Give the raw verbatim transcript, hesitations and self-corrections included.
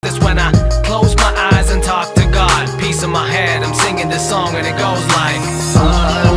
That's when I close my eyes and talk to God. Peace in my head, I'm singing this song and it goes like,